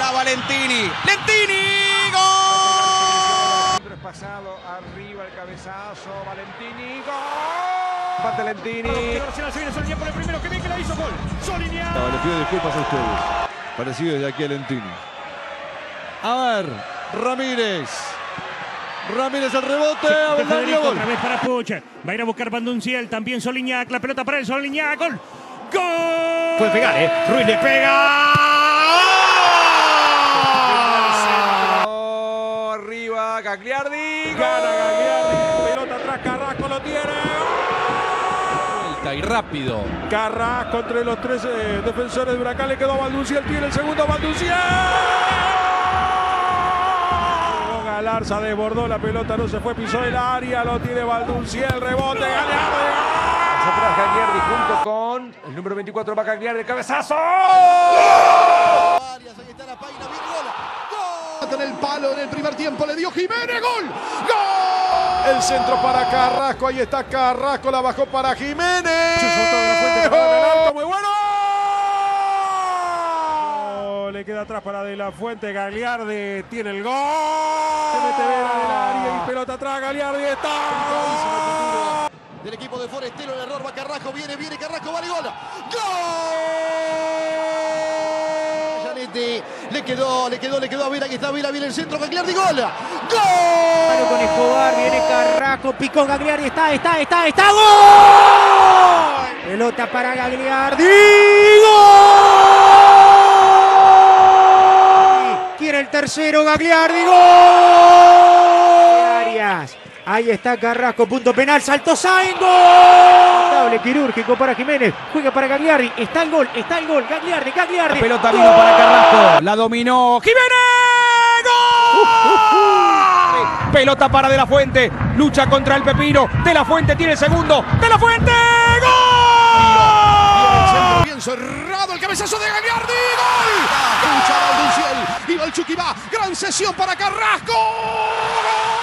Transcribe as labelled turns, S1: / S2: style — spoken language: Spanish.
S1: para Valentini. ¡Lentini! ¡Gol!
S2: Pasado arriba el cabezazo, Valentini, gol. Empate Lentini.
S3: Se viene Soliñán por el primero, que bien que la hizo, gol. Soliñán.
S4: No, le pido disculpas a ustedes. Parecido desde aquí a Lentini. A ver, Ramírez. Ramírez al rebote.
S3: Federico, otra vez para Puig. Va a ir a buscar Bandunciel. También Soliñán. La pelota para el Soliñán. Gol. ¡Gol!
S1: Puede pegar, Ruiz le pega.
S2: Arriba, Gagliardi. Gana Gagliardi. Pelota atrás, Carrasco lo tiene.
S1: Vuelta y rápido.
S2: Carrasco entre los tres defensores de Huracán. Le quedó a Balduciel. Tiene el segundo Balduciel. Galarza desbordó la pelota, no se fue, pisó el área, lo tiene Baldunciel, rebote, Gagliardi. Atrás Gagliardi junto con el número 24, va Gagliardi, cabezazo.
S5: Ahí está la página, viene gol. En el palo en el primer tiempo le dio Jiménez, gol. ¡Gol!
S4: El centro para Carrasco, ahí está Carrasco, la bajó para Jiménez.
S2: Soltó de la Fuente para el alto, muy bueno. Le queda atrás para De la Fuente, Gagliardi tiene el gol. Se mete Vera del área y pelota atrás, Gagliardi está.
S5: Del equipo de Forestero, el error va Carrasco, viene Carrasco, vale gol. ¡Gol! Janetti, le quedó a Vera, que está Vera, viene el centro, Gagliardi, gol. ¡Gol!
S6: Con Escobar, viene Carrasco, picó Gagliardi, está, ¡gol! Pelota para Gagliardi, ¡gol! Quiere el tercero, Gagliardi, gol. Arias. Ahí está Carrasco, punto penal, saltó Sainz, gol. Doble quirúrgico para Jiménez, juega para Gagliardi, está el gol, Gagliardi.
S1: La pelota vino para Carrasco, la dominó Jiménez, ¡gol! Pelota para De la Fuente, lucha contra el Pepino, De la Fuente tiene el segundo, De la Fuente, ¡gol!
S5: Bien cerrado, el cabezazo de Gagliardi, gol. Lucha Baldunciel, y el Chucky va, gran sesión para Carrasco. ¡Gol!